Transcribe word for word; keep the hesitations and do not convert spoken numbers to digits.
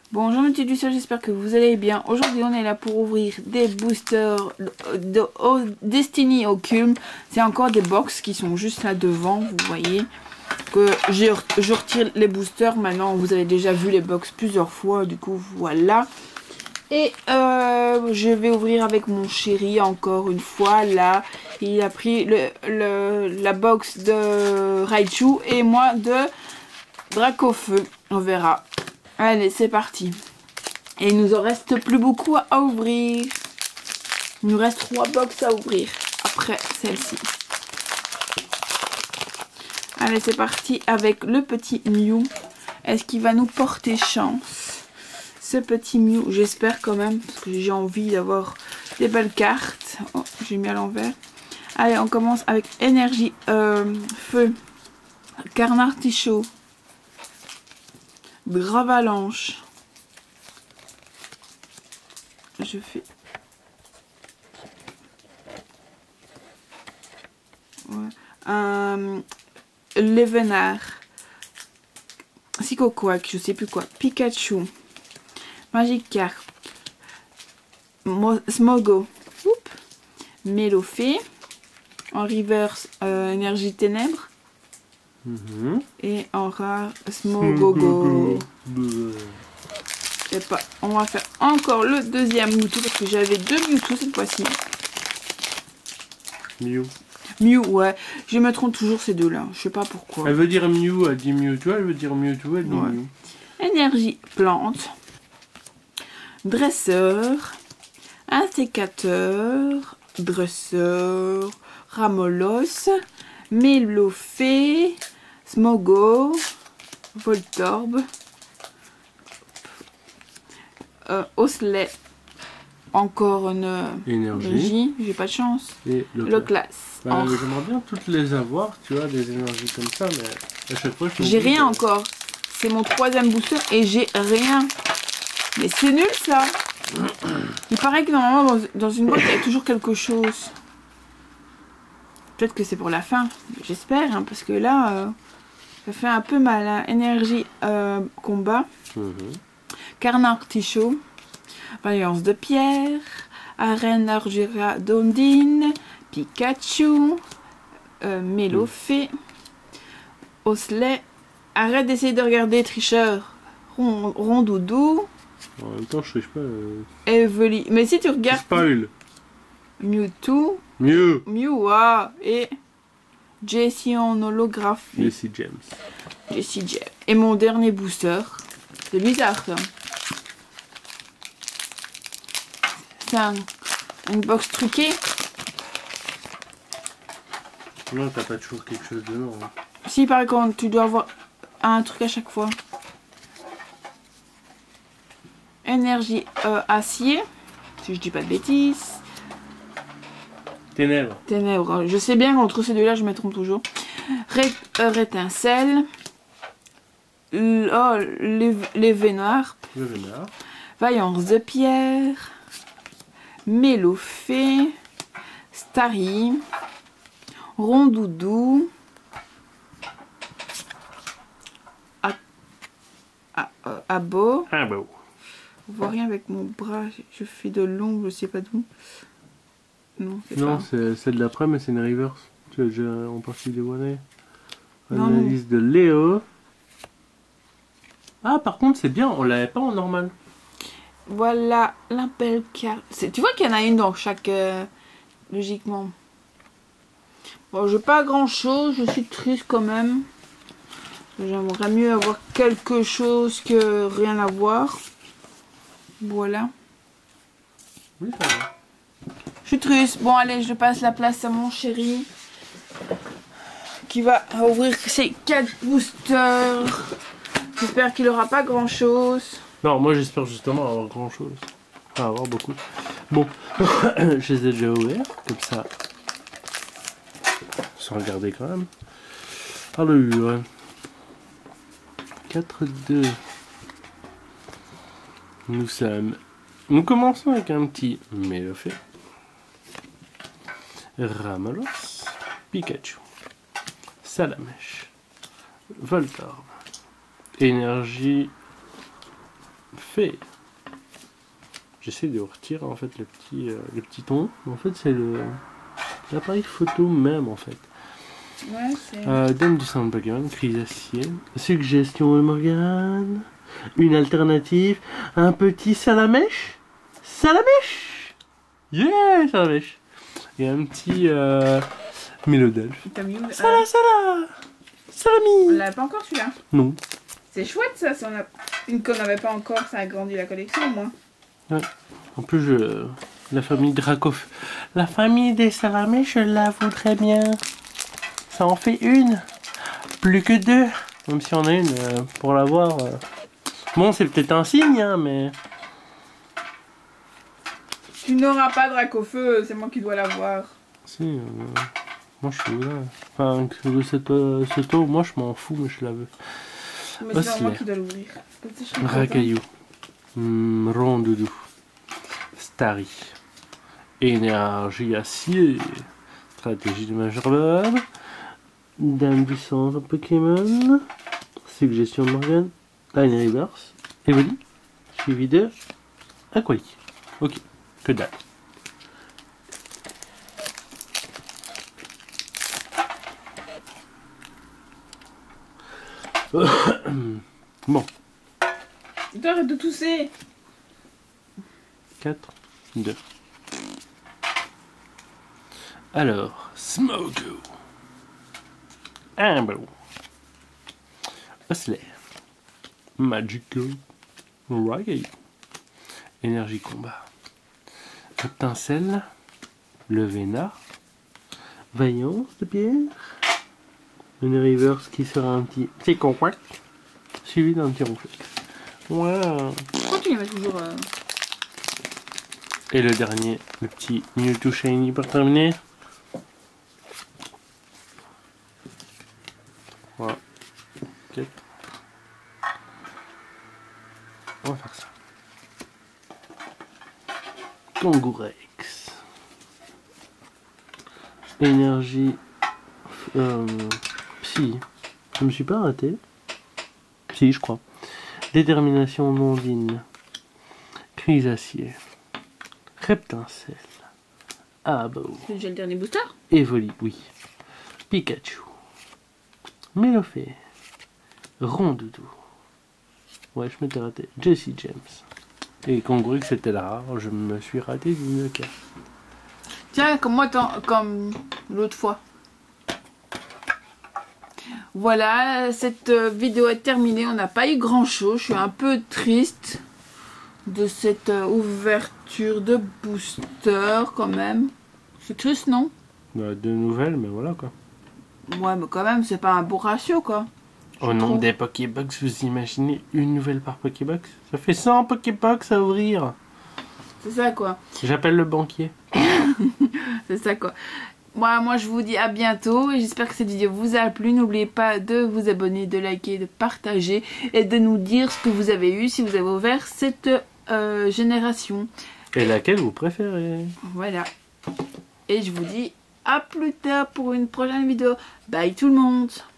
Bonjour mes petits lucioles, j'espère que vous allez bien. Aujourd'hui on est là pour ouvrir des boosters de, de, de Destiny Oculum. C'est encore des box qui sont juste là devant, vous voyez. Que je, je retire les boosters maintenant. Vous avez déjà vu les box plusieurs fois, du coup voilà. Et euh, je vais ouvrir avec mon chéri encore une fois. Là, il a pris le, le, la box de Raichu et moi de Dracofeu. On verra. Allez, c'est parti. Et il nous en reste plus beaucoup à ouvrir. Il nous reste trois box à ouvrir après celle-ci. Allez, c'est parti avec le petit Mew. Est-ce qu'il va nous porter chance? Ce petit Mew, j'espère quand même, parce que j'ai envie d'avoir des belles cartes. Oh, j'ai mis à l'envers. Allez, on commence avec énergie, euh, feu, Carnartichaud, Gravalanche. Je fais... Ouais. Euh, Lévenard. Psychoquack, je sais plus quoi. Pikachu. Magikarp. Mo Smogo. Oups. Mélofée. En reverse, euh, énergie ténèbres. Mm-hmm. Et en rare, Smogogo. Et pas. On va faire encore le deuxième Mewtwo parce que j'avais deux Mewtwo cette fois-ci. Mew. Mew, ouais. Je me trompe toujours ces deux-là. Je sais pas pourquoi. Elle veut dire Mew, elle dit Mewtwo, elle veut dire Mewtwo, elle dit Ouais. Mew. Énergie plante. Dresseur. Insécateur. Dresseur. Ramolos. Mélofée. Smogo. Voltorb. Euh, Osselet. Encore une Énergie. énergie. J'ai pas de chance. Et le, Le classe. Bah, Oh. J'aimerais bien toutes les avoir, tu vois, des énergies comme ça, mais à chaque fois je J'ai me dis rien que- encore. C'est mon troisième booster et j'ai rien. Mais c'est nul ça. Il paraît que normalement dans, dans une boîte il y a toujours quelque chose. Peut-être que c'est pour la fin. J'espère, hein, parce que là, euh, ça fait un peu mal. Hein. Énergie euh, combat. Mhm. Carnartichaud. Vaillance de pierre. Arène Argira d'Ondine. Pikachu. Euh, Mélofée. Osselet. Arrête d'essayer de regarder, tricheur. Ron, Rondoudou. En même temps, je triche pas. Euh... Evely. Mais si tu regardes Spoil. Mewtwo, Mieux. Mewa et Jessie en holographie. Jessie James. Jessie J. Et mon dernier booster. C'est bizarre ça. C'est un, une box truquée. Non, t'as pas toujours quelque chose dedans. Hein. Si, il paraît que tu dois avoir un truc à chaque fois. Énergie euh, acier. Si je dis pas de bêtises. Ténèbres. Ténèbres. Je sais bien qu'entre ces deux-là, je me trompe toujours. Ré euh, rétincelle. L oh, les, les Vénards. Le vénard. Vaillance de pierre. Mélofée. Starry. Rondoudou. A A euh, Abo. Ah bah. On voit rien avec mon bras. Je fais de l'ombre, je sais pas d'où. Non, c'est Non, pas. c'est celle d'après, mais c'est une reverse. Tu as déjà en partie dévoilé. Non, Analyse de Léo. Ah, par contre, c'est bien, on l'avait pas en normal. Voilà la belle carte. Tu vois qu'il y en a une dans chaque... Euh, logiquement. Bon, j'ai pas grand chose. Je suis triste quand même. J'aimerais mieux avoir quelque chose que rien avoir. Voilà. Oui, ça va. Je suis triste. Bon, allez, je passe la place à mon chéri. Qui va ouvrir ses quatre boosters. J'espère qu'il aura pas grand chose. Non, moi j'espère justement avoir grand chose. Enfin, avoir beaucoup. Bon, je les ai déjà ouverts, comme ça. Sans regarder quand même. Alors, quatre deux. Nous sommes. Nous commençons avec un petit Mélofée. Ramolos. Pikachu. Salamèche. Voltorb. Énergie fait. J'essaie de retirer en fait le petit, euh, le petit ton. En fait, c'est le l'appareil photo même en fait. Ouais, c'est... Euh, Dame du sang de Pokémon, crise acier. Suggestion de Morgane. Une alternative. Un petit salamèche. Salamèche. Yeah, salamèche. Et un petit euh, Mélodelphe. T'as mis où? Sala, Ah, sala. on Salami. l'a pas encore celui-là. Non. C'est chouette ça, si on a... une qu'on n'avait pas encore, ça a agrandi la collection au moins. Ouais. En plus, je... la famille Dracov. La famille des salamèches, je la voudrais bien. Ça en fait une. Plus que deux. Même si on a une euh, pour l'avoir. Euh... Bon, c'est peut-être un signe, hein, mais... Tu n'auras pas Dracofeu, c'est moi qui dois l'avoir. Si, euh... moi je suis là. Enfin, que cette, euh, cette eau, moi je m'en fous, mais je la veux. Mais c'est moi qui dois l'ouvrir. Racaillou. Mmh, Rondoudou. Starry. Énergie acier. Stratégie de Major Bob. Dame du sang de Pokémon. Suggestion de Morgane. Line Reverse. Evoli. Suivi de Aqualique. Ok, que dalle. Bon. Arrête de tousser. quatre, deux. Alors, Smoko. Amber. Osler. Magico. Ragged. Énergie combat. Étincelle. Le Vénard. Vaillance de pierre. Une reverse qui sera un petit petit compact. Suivi d'un petit ronflex. Wow. Pourquoi tu les mets toujours... Euh... Et le dernier, le petit Mewtwo Shiny pour terminer. Voilà. quatre. On va faire ça. Kangourex. Énergie. Euh, psy. Je me suis pas raté. Si, je crois. Détermination ondine. Crise acier. Reptincelle. Abo. C'est déjà le dernier booster? Evoli, oui. Pikachu. Mélofée. Rondoudou. Ouais, je m'étais raté. Jesse James. Et Kangourex c'était là rare, je me suis raté d'une carte. Tiens, comme moi, comme l'autre fois. Voilà, cette vidéo est terminée. On n'a pas eu grand chose. Je suis un peu triste de cette ouverture de booster quand même. C'est triste, non? Bah, deux nouvelles, mais voilà quoi. Ouais, mais quand même, c'est pas un beau ratio quoi. Au nombre des Pokébox, vous imaginez une nouvelle par Pokébox? Ça fait cent Pokébox à ouvrir. C'est ça quoi. J'appelle le banquier. C'est ça quoi. Moi, moi, je vous dis à bientôt et j'espère que cette vidéo vous a plu. N'oubliez pas de vous abonner, de liker, de partager et de nous dire ce que vous avez eu si vous avez ouvert cette euh, génération. Et laquelle vous préférez? Voilà. Et je vous dis à plus tard pour une prochaine vidéo. Bye tout le monde.